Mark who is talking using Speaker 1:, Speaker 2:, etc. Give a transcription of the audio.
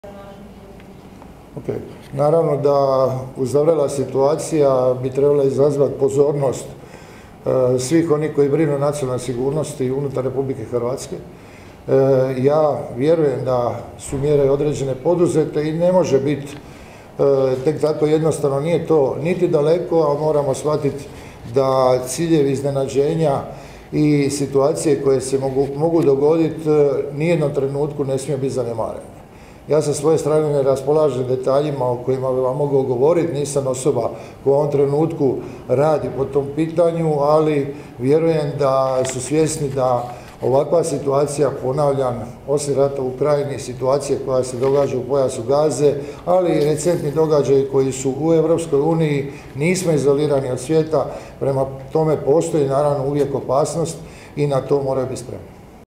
Speaker 1: Okay. Naravno da uzavrela situacija bi trebala izazvati pozornost svih onih koji brinu o nacionalnoj sigurnosti unutar Republike Hrvatske. Ja vjerujem da su mjere određene poduzete i ne može biti tek tako jednostavno, nije to niti daleko, a moramo shvatiti da ciljevi iznenađenja i situacije koje se mogu dogoditi nijednom trenutku ne smije biti zanemarene. Ja sa svoje strane ne raspolažem detaljima o kojima bi vam mogao govoriti, nisam osoba koja u ovom trenutku radi po tom pitanju, ali vjerujem da su svjesni da ovakva situacija, ponavljam, osim rata u Ukrajini, situacije koja se događa u pojasu Gaze, ali i recentni događaji koji su u Europskoj uniji, nismo izolirani od svijeta, prema tome postoji naravno uvijek opasnost i na to moraju biti spremni.